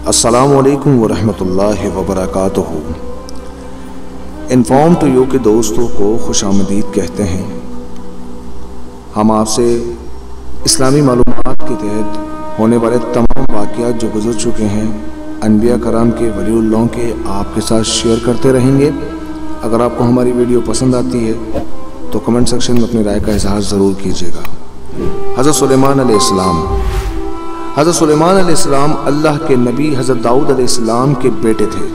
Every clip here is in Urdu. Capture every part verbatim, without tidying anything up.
السلام علیکم ورحمۃ اللہ وبرکاتہ۔ انفارم ٹو یو کے دوستوں کو خوش آمدید کہتے ہیں۔ ہم آپ سے اسلامی معلومات کے تحت ہونے والے تمام واقعات جو گزر چکے ہیں انبیاء کرام کے، ولی اللہ کے، آپ کے ساتھ شیئر کرتے رہیں گے۔ اگر آپ کو ہماری ویڈیو پسند آتی ہے تو کمنٹ سیکشن میں اپنی رائے کا اظہار ضرور کیجیے گا۔ حضرت سلیمان علیہ السلام حضرت سلیمان علیہ السلام اللہ کے نبی حضرت داؤد علیہ السلام کے بیٹے تھے۔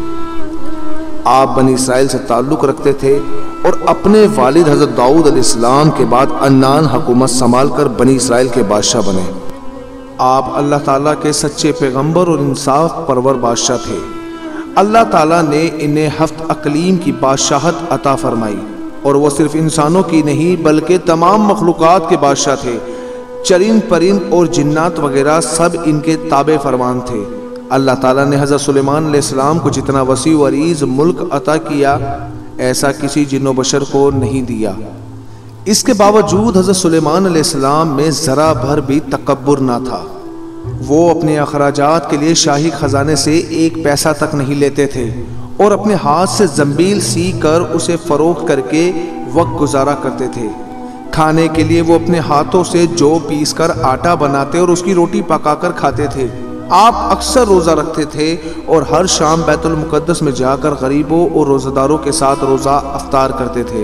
آپ بنی اسرائیل سے تعلق رکھتے تھے اور اپنے والد حضرت داؤد علیہ السلام کے بعد عنان حکومت سنبھال کر بنی اسرائیل کے بادشاہ بنے۔ آپ اللہ تعالیٰ کے سچے پیغمبر اور انصاف پرور بادشاہ تھے۔ اللہ تعالیٰ نے انہیں ہفت اقلیم کی بادشاہت عطا فرمائی اور وہ صرف انسانوں کی نہیں بلکہ تمام مخلوقات کے بادشاہ تھے۔ چرند پرند اور جنات وغیرہ سب ان کے تابع فرمان تھے۔ اللہ تعالیٰ نے حضرت سلیمان علیہ السلام کو جتنا وسیع و عریض ملک عطا کیا ایسا کسی جن و بشر کو نہیں دیا۔ اس کے باوجود حضرت سلیمان علیہ السلام میں ذرا بھر بھی تکبر نہ تھا۔ وہ اپنے اخراجات کے لیے شاہی خزانے سے ایک پیسہ تک نہیں لیتے تھے اور اپنے ہاتھ سے زنبیل سی کر اسے فروخت کر کے وقت گزارا کرتے تھے۔ کھانے کے لیے وہ اپنے ہاتھوں سے جو پیس کر آٹا بناتے اور اس کی روٹی پکا کر کھاتے تھے۔ آپ اکثر روزہ رکھتے تھے اور ہر شام بیت المقدس میں جا کر غریبوں اور روزہ داروں کے ساتھ روزہ افطار کرتے تھے۔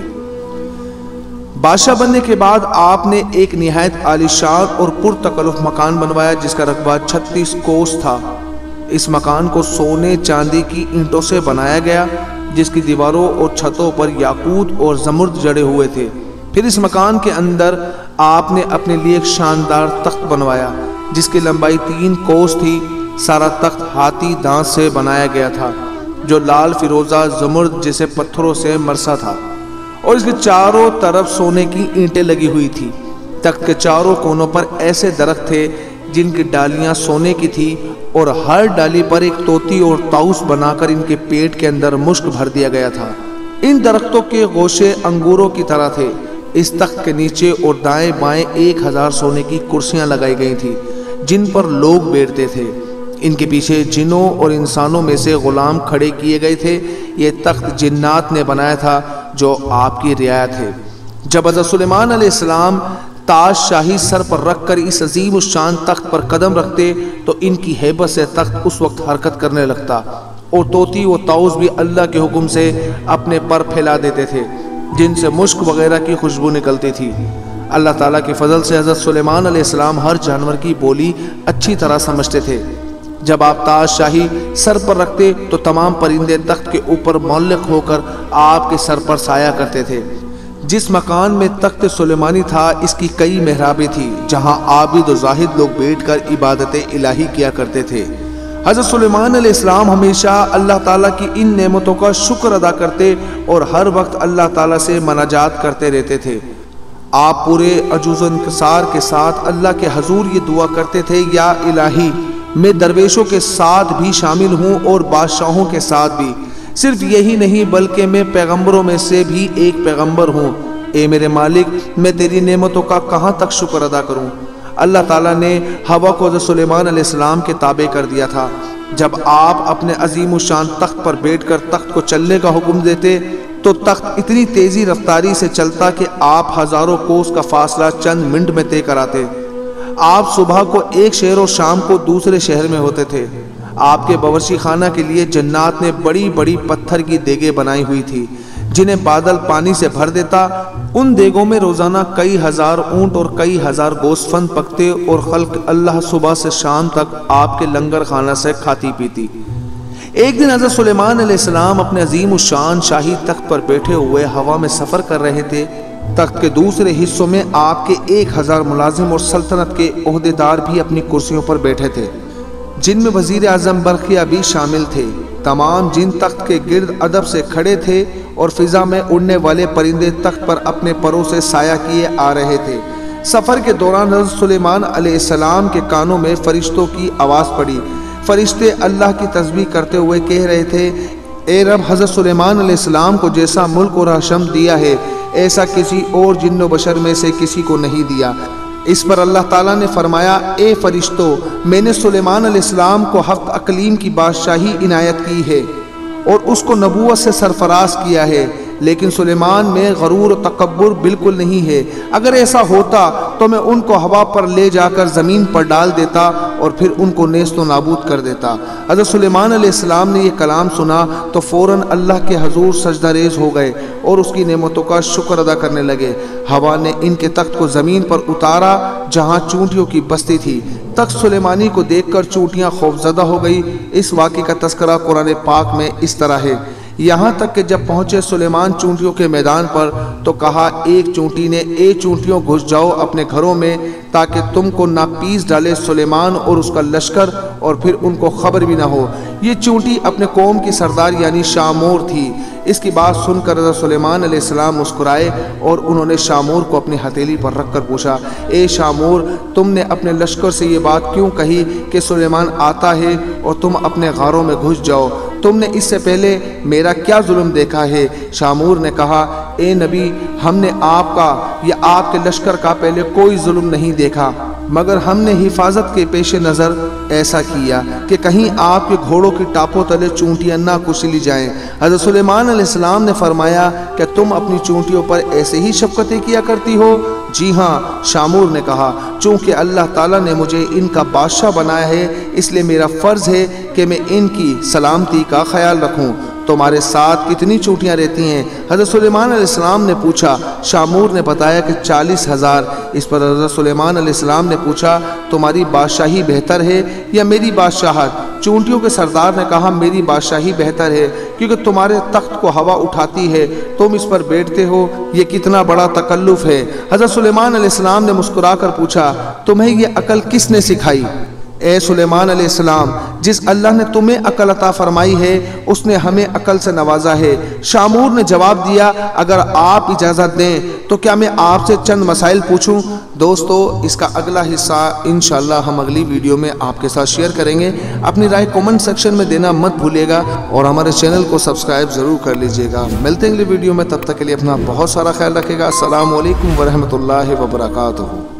بادشاہ بننے کے بعد آپ نے ایک نہایت عالی شان اور پرتکلف مکان بنوایا جس کا رقبہ چھتیس کوس تھا۔ اس مکان کو سونے چاندی کی اینٹوں سے بنایا گیا جس کی دیواروں اور چھتوں پر یاقوت اور زمرد جڑے ہوئے تھے۔ پھر اس مکان کے اندر آپ نے اپنے لیے ایک شاندار تخت بنوایا جس کی لمبائی تین کوس تھی۔ سارا تخت ہاتھی دانت سے بنایا گیا تھا جو لال فیروزہ زمرد جیسے پتھروں سے مرصع تھا اور اس کے چاروں طرف سونے کی اینٹیں لگی ہوئی تھی۔ تخت کے چاروں کونوں پر ایسے درخت تھے جن کی ڈالیاں سونے کی تھی اور ہر ڈالی پر ایک طوطی اور طاؤس بنا کر ان کے پیٹ کے اندر مشک بھر دیا گیا تھا۔ ان درختوں کے گوشے انگوروں کی طرح تھے۔ اس تخت کے نیچے اور دائیں بائیں ایک ہزار سونے کی کرسیاں لگائی گئی تھی جن پر لوگ بیٹھتے تھے۔ ان کے پیچھے جنوں اور انسانوں میں سے غلام کھڑے کیے گئے تھے۔ یہ تخت جنات نے بنایا تھا جو آپ کی رعایا تھے۔ جب حضرت سلیمان علیہ السلام تاج شاہی سر پر رکھ کر اس عظیم الشان تخت پر قدم رکھتے تو ان کی ہیبت سے تخت اس وقت حرکت کرنے لگتا اور طوطی و طاؤس بھی اللہ کے حکم سے اپنے پر پھیلا دیتے تھے جن سے مشک وغیرہ کی خوشبو نکلتی تھی۔ اللہ تعالیٰ کے فضل سے حضرت سلیمان علیہ السلام ہر جانور کی بولی اچھی طرح سمجھتے تھے۔ جب آپ تاج شاہی سر پر رکھتے تو تمام پرندے تخت کے اوپر معلق ہو کر آپ کے سر پر سایہ کرتے تھے۔ جس مکان میں تخت سلیمانی تھا اس کی کئی محرابیں تھیں جہاں عابد و زاہد لوگ بیٹھ کر عبادت الہی کیا کرتے تھے۔ حضرت سلیمان علیہ السلام ہمیشہ اللہ تعالیٰ کی ان نعمتوں کا شکر ادا کرتے اور ہر وقت اللہ تعالیٰ سے مناجات کرتے رہتے تھے۔ آپ پورے عجز و انکسار کے ساتھ اللہ کے حضور یہ دعا کرتے تھے، یا الہی میں درویشوں کے ساتھ بھی شامل ہوں اور بادشاہوں کے ساتھ بھی، صرف یہی نہیں بلکہ میں پیغمبروں میں سے بھی ایک پیغمبر ہوں۔ اے میرے مالک، میں تیری نعمتوں کا کہاں تک شکر ادا کروں۔ اللہ تعالیٰ نے ہوا کو حضرت سلیمان علیہ السلام کے تابع کر دیا تھا۔ جب آپ اپنے عظیم الشان تخت پر بیٹھ کر تخت کو چلنے کا حکم دیتے تو تخت اتنی تیزی رفتاری سے چلتا کہ آپ ہزاروں کوس کا فاصلہ چند منٹ میں طے کراتے۔ آپ صبح کو ایک شہر اور شام کو دوسرے شہر میں ہوتے تھے۔ آپ کے باورچی خانہ کے لیے جنات نے بڑی بڑی پتھر کی دیگیں بنائی ہوئی تھی جنہیں بادل پانی سے بھر دیتا۔ ان دیگوں میں روزانہ کئی ہزار اونٹ اور کئی ہزار گوسفند پکتے اور خلق اللہ صبح سے شام تک آپ کے لنگر خانہ سے کھاتی پیتی۔ ایک دن حضرت سلیمان علیہ السلام اپنے عظیم الشان شاہی تخت پر بیٹھے ہوئے ہوا میں سفر کر رہے تھے۔ تخت کے دوسرے حصوں میں آپ کے ایک ہزار ملازم اور سلطنت کے عہدے دار بھی اپنی کرسیوں پر بیٹھے تھے جن میں وزیر اعظم برقیہ بھی شامل تھے۔ تمام جن تخت کے گرد ادب سے کھڑے تھے اور فضا میں اڑنے والے پرندے تخت پر اپنے پروں سے سایہ کیے آ رہے تھے۔ سفر کے دوران حضرت سلیمان علیہ السلام کے کانوں میں فرشتوں کی آواز پڑی۔ فرشتے اللہ کی تسبیح کرتے ہوئے کہہ رہے تھے، اے رب، حضرت سلیمان علیہ السلام کو جیسا ملک اور حشم دیا ہے ایسا کسی اور جن و بشر میں سے کسی کو نہیں دیا۔ اس پر اللہ تعالیٰ نے فرمایا اے فرشتو میں نے سلیمان علیہ السلام کو ہفت اقلیم کی بادشاہی عنایت کی ہے اور اس کو نبوت سے سرفراز کیا ہے، لیکن سلیمان میں غرور و تکبر بالکل نہیں ہے۔ اگر ایسا ہوتا تو میں ان کو ہوا پر لے جا کر زمین پر ڈال دیتا اور پھر ان کو نیست و نابود کر دیتا۔ حضرت سلیمان علیہ السلام نے یہ کلام سنا تو فوراً اللہ کے حضور سجدہ ریز ہو گئے اور اس کی نعمتوں کا شکر ادا کرنے لگے۔ ہوا نے ان کے تخت کو زمین پر اتارا جہاں چونٹیوں کی بستی تھی۔ تخت سلیمانی کو دیکھ کر چونٹیاں خوفزدہ ہو گئی۔ اس واقعے کا تذکرہ قرآن پاک میں اس طرح ہے، یہاں تک کہ جب پہنچے سلیمان چونٹیوں کے میدان پر تو کہا ایک چونٹی نے اے چونٹیوں گھس جاؤ اپنے گھروں میں تاکہ تم کو نہ پیس ڈالے سلیمان اور اس کا لشکر اور پھر ان کو خبر بھی نہ ہو۔ یہ چونٹی اپنے قوم کی سردار یعنی شامور تھی۔ اس کی بات سن کر حضرت سلیمان علیہ السلام مسکرائے اور انہوں نے شامور کو اپنی ہتھیلی پر رکھ کر پوچھا اے شامور تم نے اپنے لشکر سے یہ بات کیوں کہی کہ سلیمان آتا ہے اور تم اپنے غاروں میں گھس جاؤ؟ تم نے اس سے پہلے میرا کیا ظلم دیکھا ہے؟ شامور نے کہا اے نبی ہم نے آپ کا یا آپ کے لشکر کا پہلے کوئی ظلم نہیں دیکھا، مگر ہم نے حفاظت کے پیش نظر ایسا کیا کہ کہیں آپ کے گھوڑوں کی ٹاپوں تلے چونٹیاں نہ کچلی جائیں۔ حضرت سلیمان علیہ السلام نے فرمایا کہ تم اپنی چونٹیوں پر ایسے ہی شفقتیں کیا کرتی ہو؟ جی ہاں، شامور نے کہا چونکہ اللہ تعالیٰ نے مجھے ان کا بادشاہ بنایا ہے اس لیے میرا فرض ہے کہ میں ان کی سلامتی کا خیال رکھوں۔ تمہارے ساتھ کتنی چونٹیاں رہتی ہیں؟ حضرت سلیمان علیہ السلام نے پوچھا۔ شامور نے بتایا کہ چالیس ہزار۔ اس پر حضرت سلیمان علیہ السلام نے پوچھا تمہاری بادشاہی بہتر ہے یا میری بادشاہت؟ چونٹیوں کے سردار نے کہا میری بادشاہی بہتر ہے کیونکہ تمہارے تخت کو ہوا اٹھاتی ہے، تم اس پر بیٹھتے ہو، یہ کتنا بڑا تکلف ہے۔ حضرت سلیمان علیہ السلام نے مسکرا کر پوچھا تمہیں یہ عقل کس نے سکھائی؟ اے سلیمان علیہ السلام جس اللہ نے تمہیں عقل عطا فرمائی ہے اس نے ہمیں عقل سے نوازا ہے۔ شامور نے جواب دیا اگر آپ اجازت دیں تو کیا میں آپ سے چند مسائل پوچھوں؟ دوستو اس کا اگلا حصہ انشاءاللہ ہم اگلی ویڈیو میں آپ کے ساتھ شیئر کریں گے۔ اپنی رائے کومنٹ سیکشن میں دینا مت بھولیے گا اور ہمارے چینل کو سبسکرائب ضرور کر لیجئے گا۔ ملتے ہیں اگلی ویڈیو میں، تب تک کے لیے اپنا بہت سارا خیال رکھے گا۔ السلام علیکم ورحمۃ اللہ وبرکاتہ۔